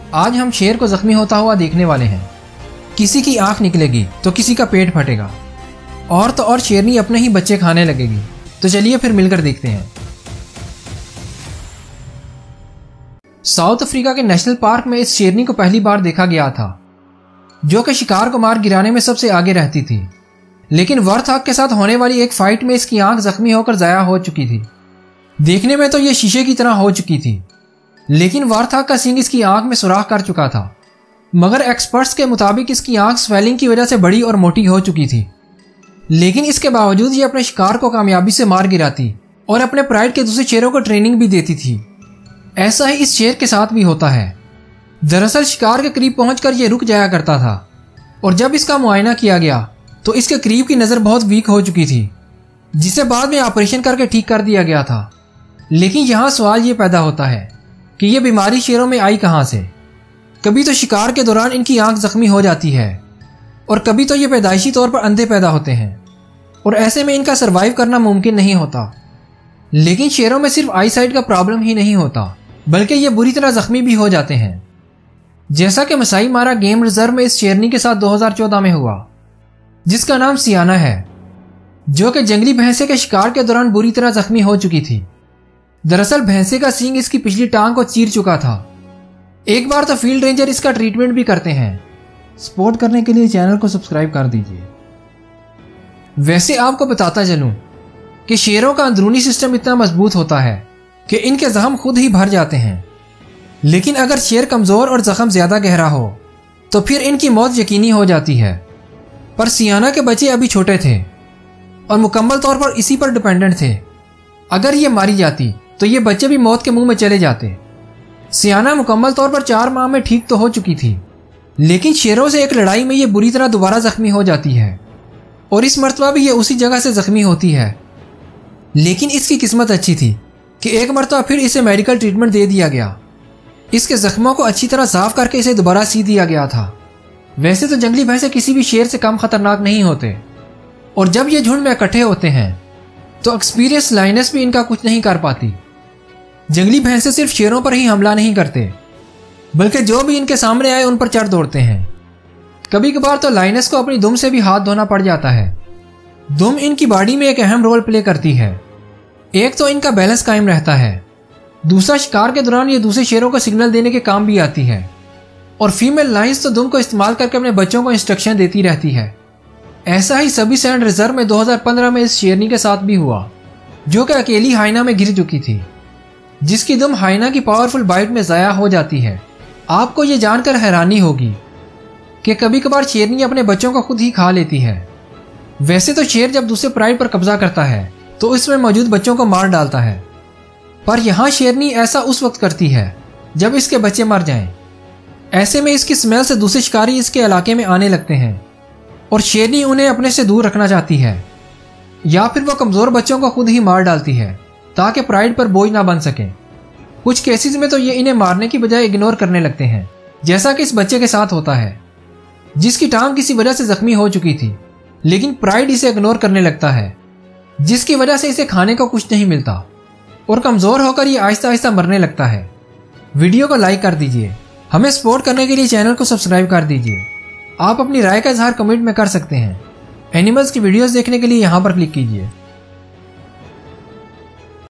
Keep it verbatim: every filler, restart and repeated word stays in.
आज हम शेर को जख्मी होता हुआ देखने वाले हैं। किसी की आंख निकलेगी तो किसी का पेट फटेगा, और तो और शेरनी अपने ही बच्चे खाने लगेगी। तो चलिए फिर मिलकर देखते हैं। साउथ अफ्रीका के नेशनल पार्क में इस शेरनी को पहली बार देखा गया था, जो कि शिकार को मार गिराने में सबसे आगे रहती थी। लेकिन वर्थहॉग के साथ होने वाली एक फाइट में इसकी आंख जख्मी होकर ज़ाया हो चुकी थी। देखने में तो ये शीशे की तरह हो चुकी थी, लेकिन वर्थहॉग का सींग इसकी आंख में सुराख कर चुका था। मगर एक्सपर्ट्स के मुताबिक इसकी आंख स्वेलिंग की वजह से बड़ी और मोटी हो चुकी थी। लेकिन इसके बावजूद ये अपने शिकार को कामयाबी से मार गिराती और अपने प्राइड के दूसरे शेरों को ट्रेनिंग भी देती थी। ऐसा ही इस शेर के साथ भी होता है। दरअसल शिकार के करीब पहुंचकर ये रुक जाया करता था, और जब इसका मुआयना किया गया तो इसके करीब की नज़र बहुत वीक हो चुकी थी, जिसे बाद में ऑपरेशन करके ठीक कर दिया गया था। लेकिन यहाँ सवाल ये पैदा होता है कि ये बीमारी शेरों में आई कहाँ से। कभी तो शिकार के दौरान इनकी आंख जख्मी हो जाती है, और कभी तो ये पैदाइशी तौर पर अंधे पैदा होते हैं, और ऐसे में इनका सरवाइव करना मुमकिन नहीं होता। लेकिन शेरों में सिर्फ आई साइट का प्रॉब्लम ही नहीं होता, बल्कि ये बुरी तरह जख्मी भी हो जाते हैं, जैसा कि मसाई मारा गेम रिजर्व में इस शेरनी के साथ दो हज़ार चौदह में हुआ, जिसका नाम सियाना है, जो कि जंगली भैंसे के शिकार के दौरान बुरी तरह जख्मी हो चुकी थी। दरअसल भैंसे का सींग इसकी पिछली टांग को चीर चुका था। एक बार तो फील्ड रेंजर इसका ट्रीटमेंट भी करते हैं। सपोर्ट करने के लिए चैनल को सब्सक्राइब कर दीजिए। वैसे आपको बताता चलूं कि शेरों का अंदरूनी सिस्टम इतना मजबूत होता है कि इनके जख्म खुद ही भर जाते हैं। लेकिन अगर शेर कमज़ोर और जख्म ज़्यादा गहरा हो तो फिर इनकी मौत यकीनी हो जाती है। पर सियाना के बच्चे अभी छोटे थे और मुकम्मल तौर पर इसी पर डिपेंडेंट थे। अगर ये मारी जाती तो ये बच्चे भी मौत के मुंह में चले जाते। सियाना मुकम्मल तौर पर चार माह में ठीक तो हो चुकी थी, लेकिन शेरों से एक लड़ाई में ये बुरी तरह दोबारा जख्मी हो जाती है, और इस मरतबा भी ये उसी जगह से जख्मी होती है। लेकिन इसकी किस्मत अच्छी थी कि एक मरतबा फिर इसे मेडिकल ट्रीटमेंट दे दिया गया। इसके जख्मों को अच्छी तरह साफ करके इसे दोबारा सी दिया गया था। वैसे तो जंगली भैंसे किसी भी शेर से कम खतरनाक नहीं होते, और जब ये झुंड में इकट्ठे होते हैं तो एक्सपीरियंस लाइनस भी इनका कुछ नहीं कर पाती। जंगली भैंसे सिर्फ शेरों पर ही हमला नहीं करते, बल्कि जो भी इनके सामने आए उन पर चढ़ दौड़ते हैं। कभी कभार तो लाइनस को अपनी दुम से भी हाथ धोना पड़ जाता है। दुम इनकी बॉडी में एक अहम रोल प्ले करती है। एक तो इनका बैलेंस कायम रहता है, दूसरा शिकार के दौरान ये दूसरे शेरों को सिग्नल देने के काम भी आती है, और फीमेल लाइन्स तो दुम को इस्तेमाल करके अपने बच्चों को इंस्ट्रक्शन देती रहती है। ऐसा ही सभी सैंड रिजर्व में दो हज़ार पंद्रह में इस शेरनी के साथ भी हुआ, जो कि अकेली हाइना में गिर चुकी थी, जिसकी दुम हाइना की पावरफुल बाइट में ज़ाया हो जाती है। आपको ये जानकर हैरानी होगी कि कभी कभार शेरनी अपने बच्चों को खुद ही खा लेती है। वैसे तो शेर जब दूसरे प्राइड पर कब्जा करता है तो इसमें मौजूद बच्चों को मार डालता है, पर यहाँ शेरनी ऐसा उस वक्त करती है जब इसके बच्चे मर जाएं। ऐसे में इसकी स्मेल से दूसरे शिकारी इसके इलाके में आने लगते हैं, और शेरनी उन्हें अपने से दूर रखना चाहती है, या फिर वो कमज़ोर बच्चों को खुद ही मार डालती है ताकि प्राइड पर बोझ ना बन सके। कुछ केसेस में तो ये इन्हें मारने की बजाय इग्नोर करने लगते हैं, जैसा कि इस बच्चे के साथ होता है, जिसकी टांग किसी वजह से जख्मी हो चुकी थी, लेकिन प्राइड इसे इग्नोर करने लगता है, जिसकी वजह से इसे खाने को कुछ नहीं मिलता, और कमज़ोर होकर ये आहिस्ता आहिस्ता मरने लगता है। वीडियो को लाइक कर दीजिए। हमें सपोर्ट करने के लिए चैनल को सब्सक्राइब कर दीजिए। आप अपनी राय का इजहार कमेंट में कर सकते हैं। एनिमल्स की वीडियोस देखने के लिए यहाँ पर क्लिक कीजिए।